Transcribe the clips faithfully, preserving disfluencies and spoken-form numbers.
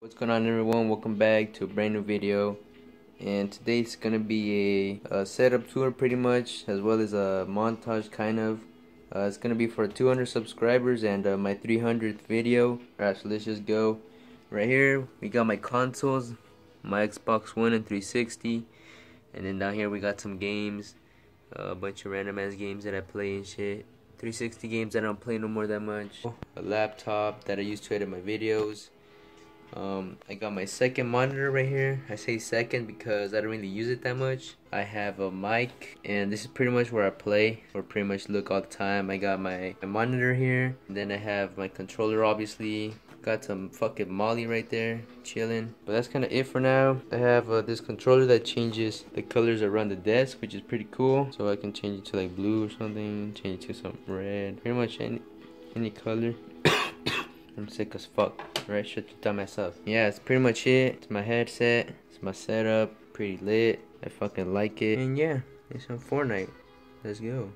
What's going on, everyone? Welcome back to a brand new video, and today's gonna be a, a setup tour pretty much, as well as a montage kind of. Uh, it's gonna be for two hundred subscribers and uh, my three hundredth video. Alright, so let's just go. Right here we got my consoles, my Xbox One and three sixty, and then down here we got some games, uh, a bunch of random ass games that I play and shit. three sixty games that I don't play no more that much. A laptop that I use to edit my videos. Um, I got my second monitor right here. I say second because I don't really use it that much. I have a mic, and this is pretty much where I play or pretty much look all the time. I got my, my monitor here, and then I have my controller, obviously. Got some fucking Molly right there chilling, but that's kind of it for now. I have uh, this controller that changes the colors around the desk, which is pretty cool. So I can change it to like blue or something, change it to some red, pretty much any any color. I'm sick as fuck, right? Should have done myself. Yeah, it's pretty much it. It's my headset. It's my setup. Pretty lit. I fucking like it. And yeah, it's on Fortnite. Let's go.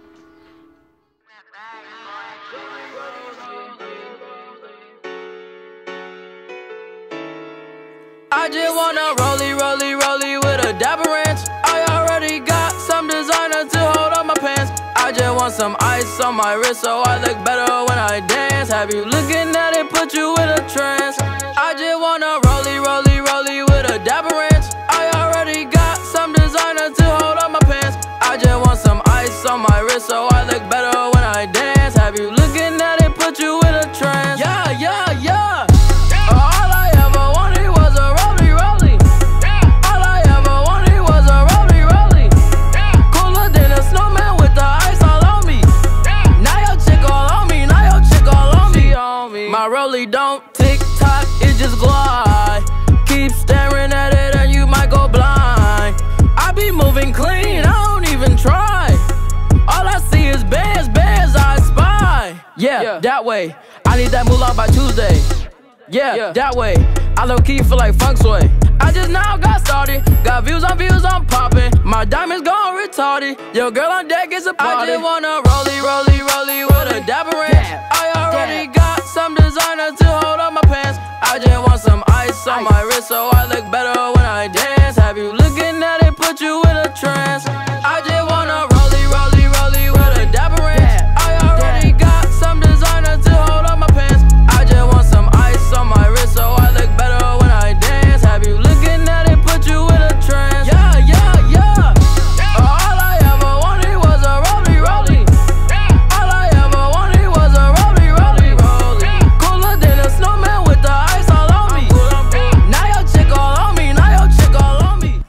I just wanna rollie, rollie, rollie with a dapper ranch. I already got some designer to hold up my pants. I just want some ice on my wrist so I look better when I dance. Have you looking at it, put you in a trance. I just wanna rollie, rollie, rollie with a dapper ranch. I already got some designer to hold up my pants. I just want some ice on my wrist so I look better when I dance. Have you looking at it, put you in a trance. Yeah, yeah, yeah. All I ever wanted was a rollie, rollie. All I ever wanted was a rollie, rollie. Cooler than a snowman with the ice all on me. Now your chick all on me, now your chick all on me. My rollie don't tick tock, it just glide. Keep staring at it and you might go blind. I be moving clean, I don't even try. All I see is bands, bands I spy. Yeah, yeah, that way. I need that moolah by Tuesday. Yeah, yeah, that way. I low key feel like funk sway. I just now got started. Got views on views, I'm popping. My diamonds gone retarded. Your girl on deck is a party. I just wanna rollie, rollie, rollie with a dapper ranch. I already got some designer to hold up my pants. I just want some ice on my wrist so I look better when I dance. Have you looking at it, put you in a trance. I just wanna rollie, rollie, rollie with a dapper ranch. I already got some designer to hold up my pants. I just want some ice on my wrist so I look better when I dance. Have you looking at it, put you in a trance. Yeah, yeah, yeah. All I ever wanted was a rollie, rollie. All I ever wanted was a rollie, rollie, rollie. Cooler than a snowman with the ice all on me. Now your chick all on me, now your chick all on me.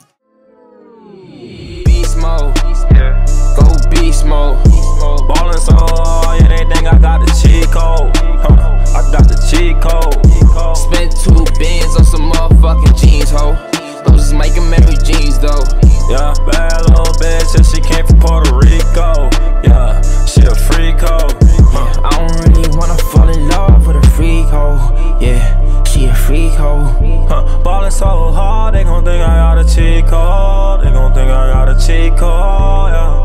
Beast mode, go beast mode. Ballin' so hard, yeah, they think I got the cheat code. Huh, I got the cheat code. Spent two bands on some motherfucking jeans, ho. Those is making memory jeans, though. Yeah, bad little bitch, and she came from Puerto Rico. Yeah, she a freak hoe. Huh. I don't really wanna fall in love with a freak hoe. Yeah, she a freak hoe. Huh, ballin' so hard, they gon' think I got a cheat code. They gon' think I got a cheat code, yeah.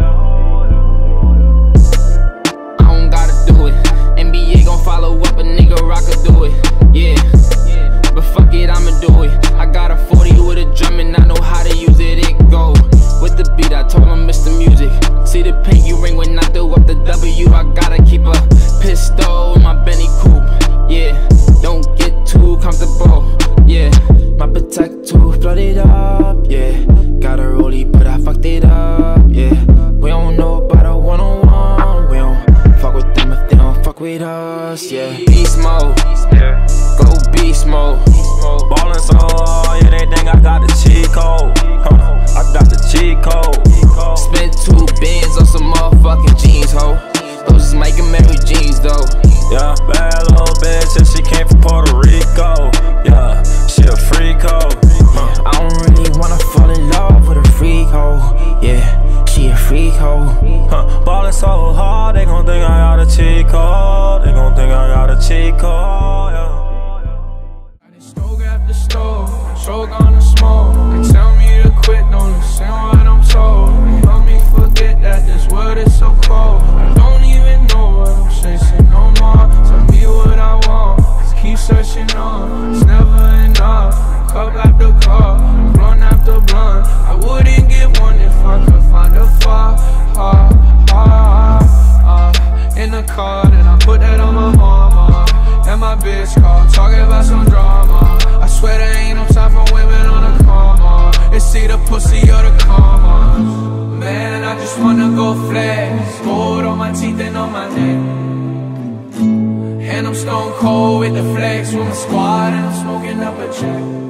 Follow up a nigga, I could do it, yeah. But fuck it, I'ma do it. I got a forty with a drum and I know how to use it, it go. With the beat, I told him it's the music. See the pinky ring when I throw up the W. I gotta keep a pistol in my Benny coupe, yeah. Don't get too comfortable, yeah. My protector flooded up, yeah. Got a rollie, but I fucked it up, yeah. We don't know about a one-on-one. We don't fuck with them if they don't fuck with us, yeah. Beast mode, go beast mode. Ballin' so hard, yeah, they think I got the cheat code. Huh, I got the cheat code. Spent two bands on some motherfucking jeans, ho. Those is making memory jeans, though. Yeah, bad little bitch, and she came from Puerto Rico. Yeah, she a freak hoe. Huh. I don't really wanna fall in love with a freak hoe. Yeah, she a freak hoe. Huh, ballin' so hard, they gon' think I got a cheat code. They gon' think I got a cheat code, yeah. Stroke after stroke, stroke on the smoke. They tell me to quit, don't listen what I'm told. They help me forget that this world is so cold. I don't even know what I'm chasing no more. Tell me what I want, just keep searching on. It's never teeth and on my neck. And I'm stone cold with the flex with my squad, and I'm smoking up a check.